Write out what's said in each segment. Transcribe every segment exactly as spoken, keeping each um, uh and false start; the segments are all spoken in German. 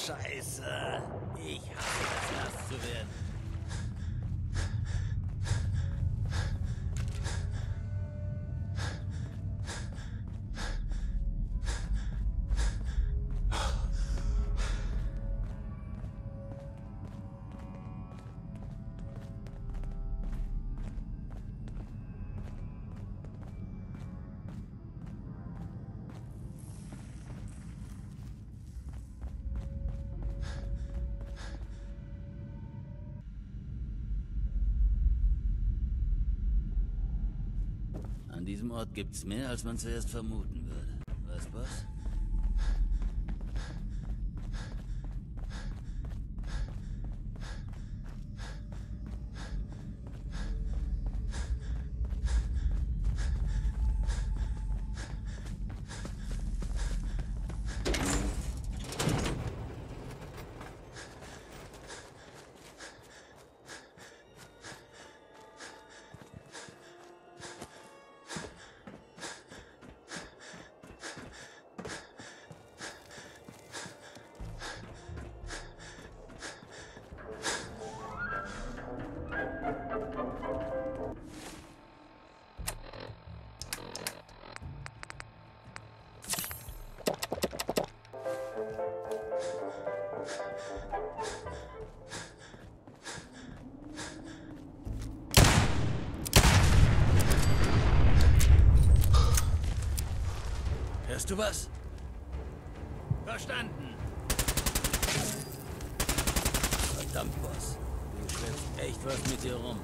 Scheiße. Ich hasse das, nass zu werden. An diesem Ort gibt's mehr, als man zuerst vermuten würde. Weißt du was? Hörst du was? Verstanden. Verdammt, Boss. Du schleppst echt was mit dir rum.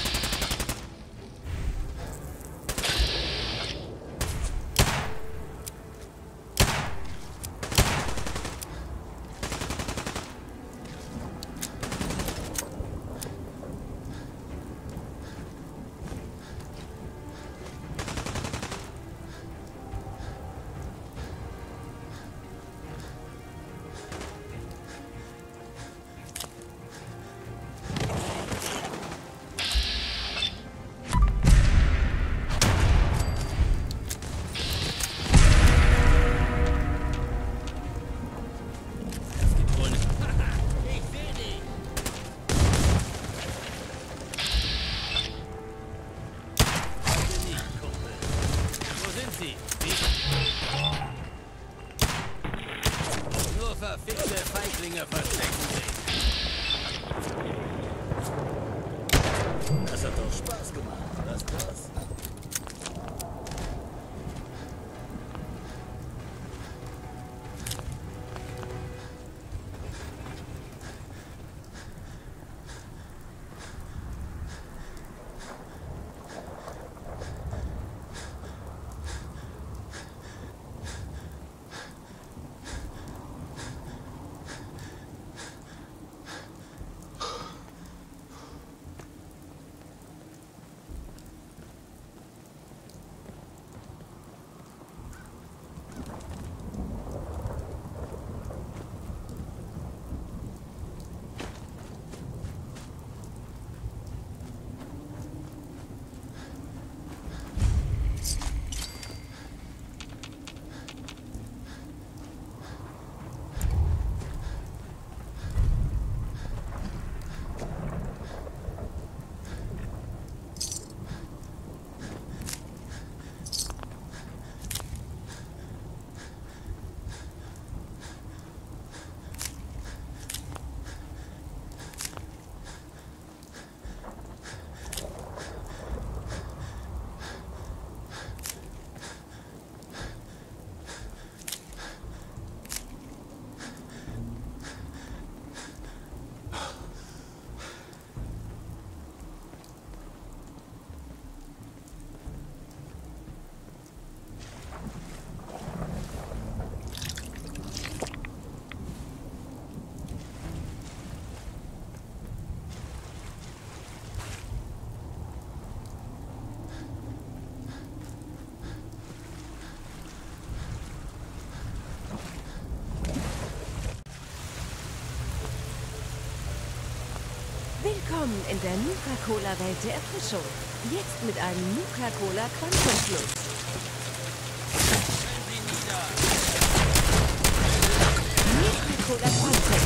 Nur verfickte Feiglinge verstecken sich. Das hat doch Spaß gemacht, was das? Willkommen in der Nuka-Cola-Welt der Erfrischung. Jetzt mit einem Nuka-Cola Quantum Plus. Nuka-Cola Quantum.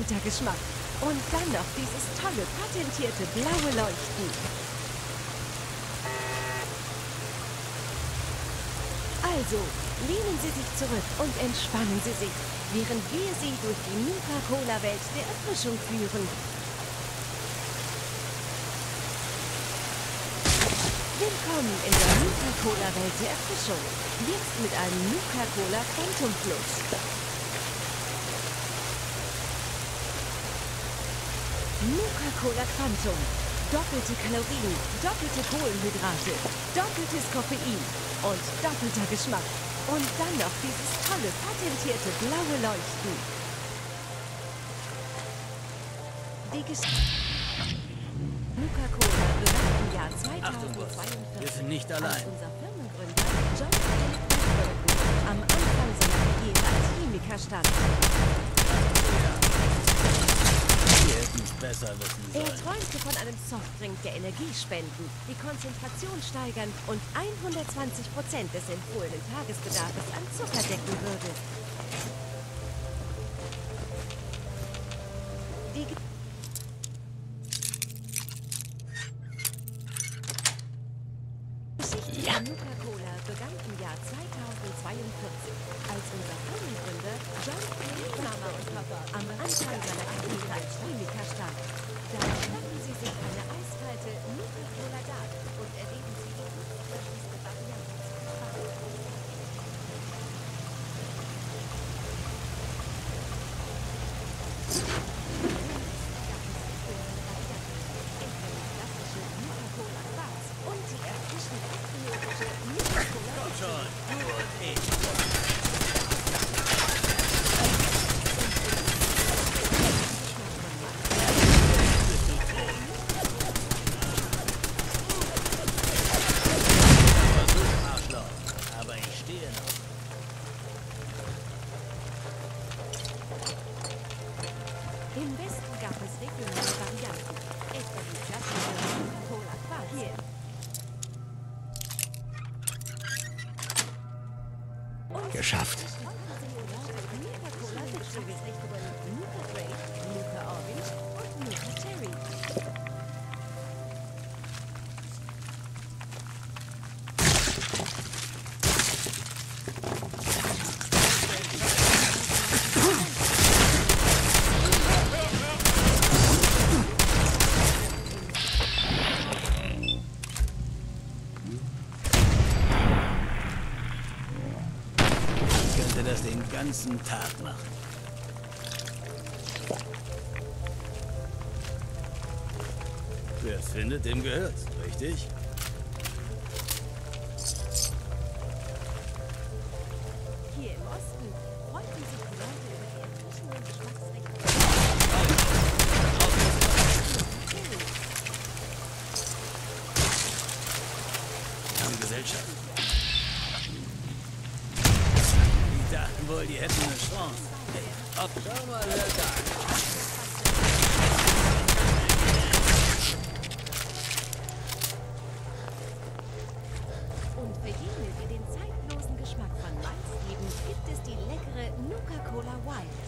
doppelter Geschmack. Und dann noch dieses tolle, patentierte blaue Leuchten. Also, lehnen Sie sich zurück und entspannen Sie sich, während wir Sie durch die Nuka-Cola-Welt der Erfrischung führen. Willkommen in der Nuka-Cola-Welt der Erfrischung. Jetzt mit einem Nuka-Cola Quantum Plus. Nuka-Cola Quantum. Doppelte Kalorien, doppelte Kohlenhydrate, doppeltes Koffein und doppelter Geschmack. Und dann noch dieses tolle, patentierte blaue Leuchten. Die Geschichte Nuka-Cola begann im Jahr zweitausendzweiundvierzig. Wir sind nicht allein. Als unser Firmengründer John Philip Burton am Anfang seiner Karriere als Chemiker stand. Wir hätten es besser wissen Er sollen. träumte von einem Softdrink, der Energie spenden, die Konzentration steigern und hundertzwanzig Prozent des empfohlenen Tagesbedarfs an Zucker decken würde. Die Ge Geschichte von Nuka-Cola begann im Jahr zweitausendzweiundvierzig, als unser Firmengründer John Philip Burton am Anfang seiner Karriere als Chemiker stand. Da schnappen Sie sich eine eiskalte Nuka-Cola Dark und erleben Sie die unterschiedlichste Variante zum Geschmack. Und die erfrischend patriotische Nuka-Cola. Komm schon, du und ich. Versuch, Arschloch, aber ich stehe noch. Im Westen gab es regionale Varianten, etwa die klassische Nuka-Cola Quarz. Geschafft. Nuka-Cola Victory, Nuka Grape, Nuka Orange und Nuka Cherry. Ich könnte das den ganzen Tag machen. Wer es findet, dem gehört's, richtig? Hier im Osten freuten sich die Leute über die erfrischenden Geschmacksrichtungen. Wir haben Gesellschaft. Die dachten wohl, die hätten eine Chance. Hey, hopp, schau mal, wer da ist. Und für jene, die den zeitlosen Geschmack von Malz lieben, gibt es die leckere Nuka-Cola Wild.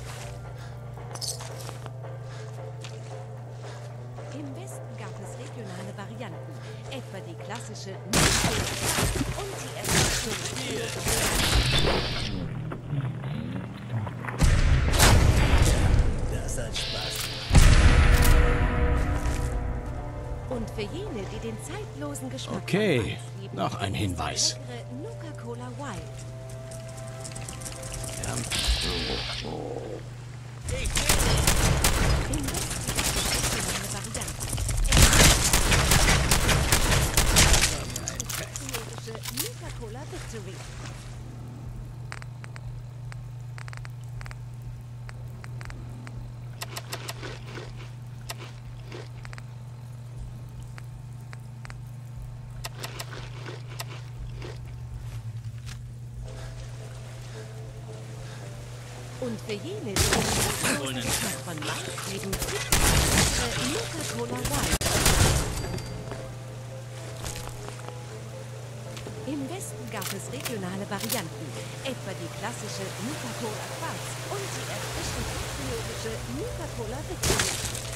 Im Westen gab es regionale Varianten, etwa die klassische Nuka-Cola und die Das hat Spaß. Und für jene, die den zeitlosen Geschmack Okay, von Malz lieben, noch ein gibt es Hinweis. die leckere Nuka-Cola Wild. Wir haben Im Westen gibt es regionale Varianten, patriotische Nuka-Cola Victory. Und für jene, die den zeitlosen Geschmack von Malz lieben, gibt es die Nuka-Cola Wild. Im Westen gab es regionale Varianten, etwa die klassische Nuka-Cola Quarz und die erfrischend patriotische Nuka-Cola Victory.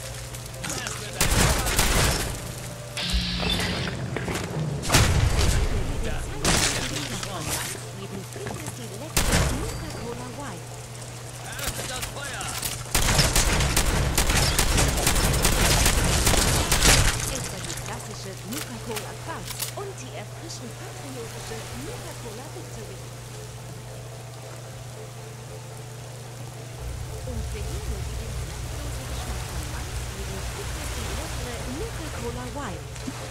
Jeden gibt es die leckere Nuka-Cola White. Achtet das Feuer! Etwa die klassische Nuka-Cola Quarz und die erfrischend patriotische Nuka-Cola Victory. Und für jene, die den zeitlosen Geschmack von Eis lieben, gibt es die leckere Nuka-Cola White.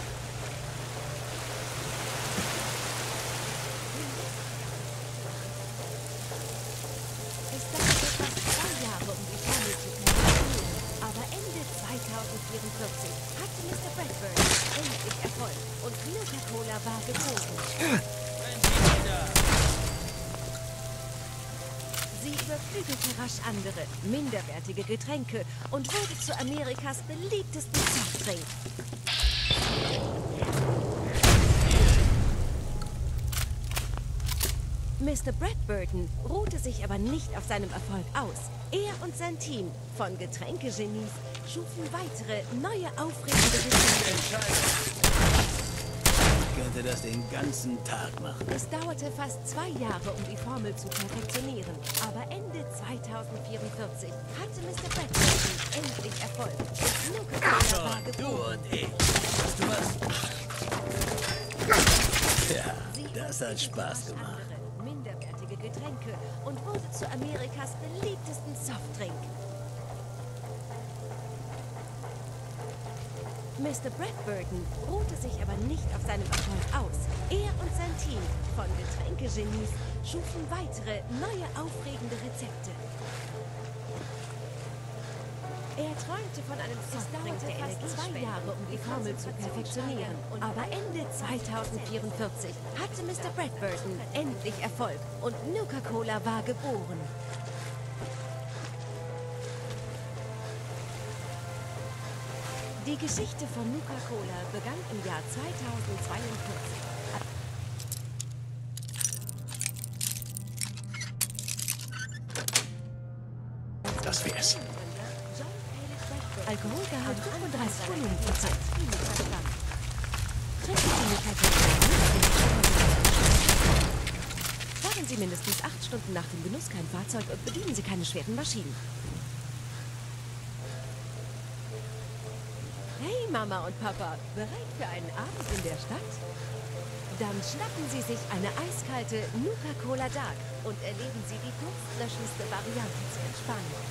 Es dauerte fast zwei Jahre, um die Formel zu perfektionieren, aber Ende zweitausendvierundvierzig hatte Mister Bradburn endlich Erfolg und Nuka-Cola war geboren. Wenn Sie wieder! Sie überflügelte rasch andere, minderwertige Getränke und wurde zu Amerikas beliebtesten Softdrink. Mister Bradburton ruhte sich aber nicht auf seinem Erfolg aus. Er und sein Team von Getränkegenies schufen weitere, neue, aufregende Rezepte. Ich könnte das den ganzen Tag machen. Es dauerte fast zwei Jahre, um die Formel zu perfektionieren. Aber Ende zweitausendvierundvierzig hatte Mister Bradburton endlich Erfolg. Und Nuka-Cola war Schon, du geboren. und ich. Weißt du was? Ja, das hat Spaß gemacht. Andere, minderwertige Getränke und wurde zu Amerikas beliebtesten Softdrink. Mister Bradburton ruhte sich aber nicht auf seinem Erfolg aus. Er und sein Team von Getränkegenies schufen weitere, neue, aufregende Rezepte. Er träumte von einem Softdrink, der fast zwei Jahre, um die Formel zu perfektionieren. Aber Ende zweitausendvierundvierzig hatte Mister Bradburton endlich Erfolg und Nuka-Cola war geboren. Die Geschichte von Nuka-Cola begann im Jahr zweitausendzweiundvierzig. Das wär's. Alkoholgehalt fünfunddreißig Volumenprozent. Trinken Sie Nuka-Cola. Fahren Sie mindestens acht Stunden nach dem Genuss kein Fahrzeug und bedienen Sie keine schweren Maschinen. Hey Mama und Papa, bereit für einen Abend in der Stadt? Dann schnappen Sie sich eine eiskalte Nuka-Cola Dark und erleben Sie die durstlöschendste Variante zur Entspannung.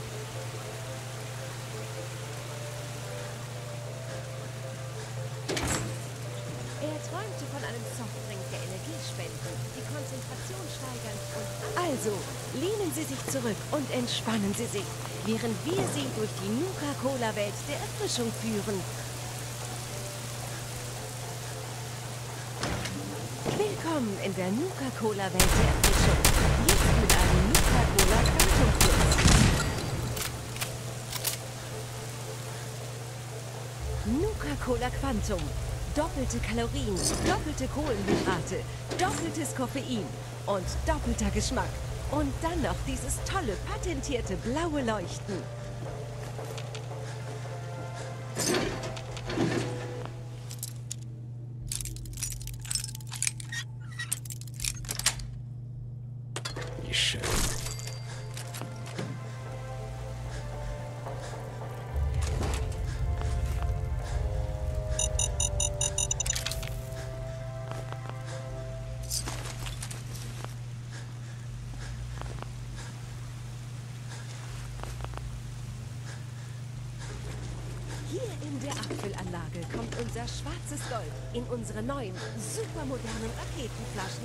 Er träumte von einem Softdrink, der Energie spenden, die Konzentration steigern und... Also, lehnen Sie sich zurück und entspannen Sie sich, während wir Sie durch die Nuka-Cola-Welt der Erfrischung führen. Willkommen in der Nuka-Cola-Welt der Erfrischung. Jetzt mit einem Nuka-Cola Quantum Plus. Nuka-Cola Quantum. Doppelte Kalorien, doppelte Kohlenhydrate, doppeltes Koffein und doppelter Geschmack. Und dann noch dieses tolle, patentierte blaue Leuchten. Wie schön. Hier in der Abfüllanlage kommt unser schwarzes Gold in unsere neuen, supermodernen Raketenflaschen.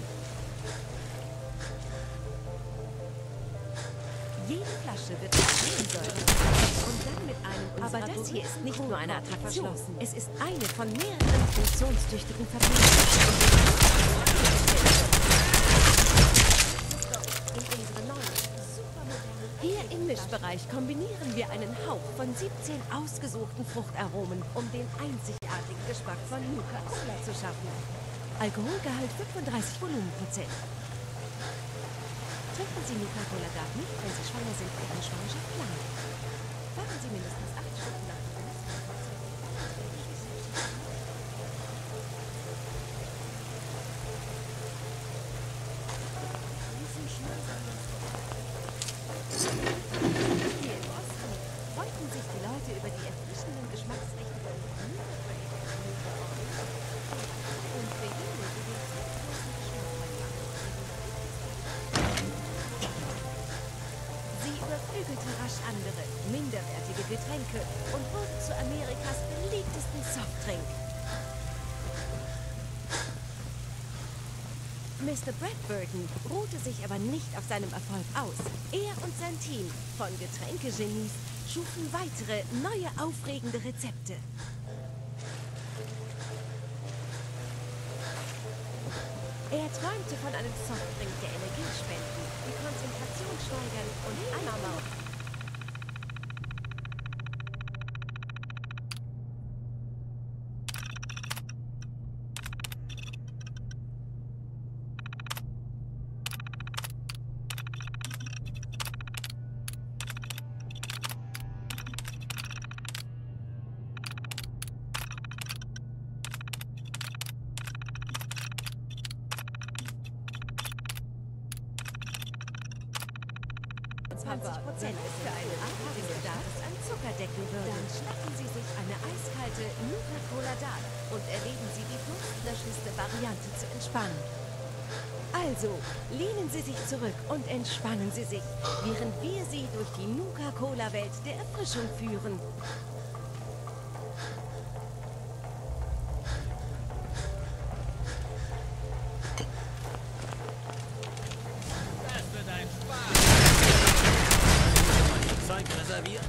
Jede Flasche wird mit Kohlensäure und dann mit einem unserer Aber das hier ist nicht nur eine Attraktion. Es ist eine von mehreren funktionstüchtigen Verbindungen. Hier im Mischbereich kombinieren wir einen Hauch von siebzehn ausgesuchten Fruchtaromen, um den einzigartigen Geschmack von Nuka-Cola zu schaffen. Alkoholgehalt fünfunddreißig Volumenprozent. Trinken Sie Nuka-Cola Dark nicht, wenn Sie schwanger sind und Ihre Schwangerschaft planen. Fahren Sie mindestens acht Stunden nach dem Hier im Osten freuten sich die Leute über die erfrischenden Geschmacksrichtungen und für jene, die den zeitlosen Geschmack Sie überflügelte rasch andere, minderwertige Getränke und wurde zu Amerikas beliebtesten Softdrink. Mister Bradburton ruhte sich aber nicht auf seinem Erfolg aus. Er und sein Team von Getränkegenies schufen weitere, neue, aufregende Rezepte. Er träumte von einem Softdrink, der Energie spenden, die Konzentration steigern und Eimer. zwanzig Prozent für einen Abendbedarf an Zucker decken würde. Dann schnappen Sie sich eine eiskalte Nuka-Cola Dark und erleben Sie die durstlöschendste Variante zu entspannen. Also, lehnen Sie sich zurück und entspannen Sie sich, während wir Sie durch die Nuka-Cola-Welt der Erfrischung führen. Das wird ein Spaß. Zeug reserviert?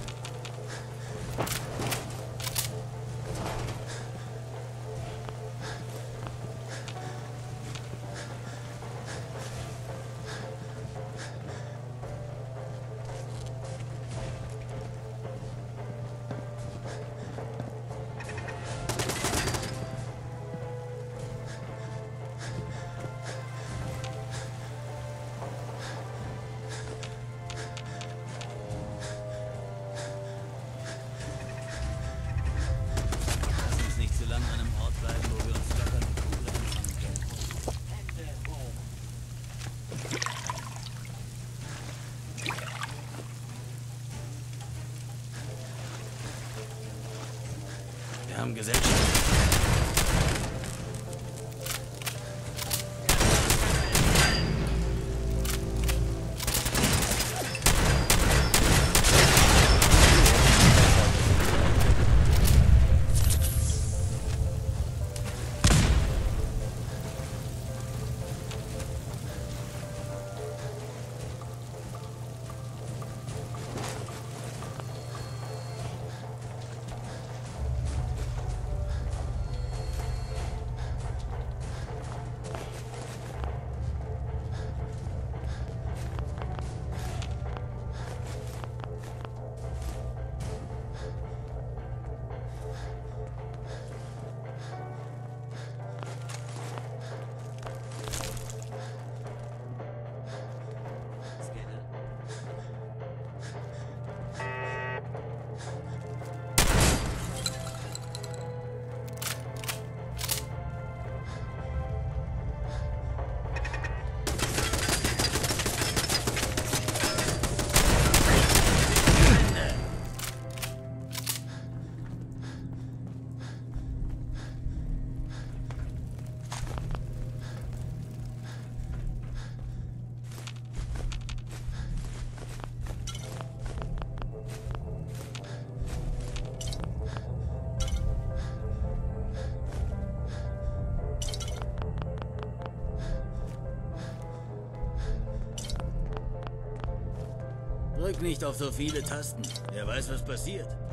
An einem Ort bleiben, wo wir uns locker mit Cola anfangen können. Wir haben Gesellschaft. Drück nicht auf so viele Tasten. Wer weiß, was passiert.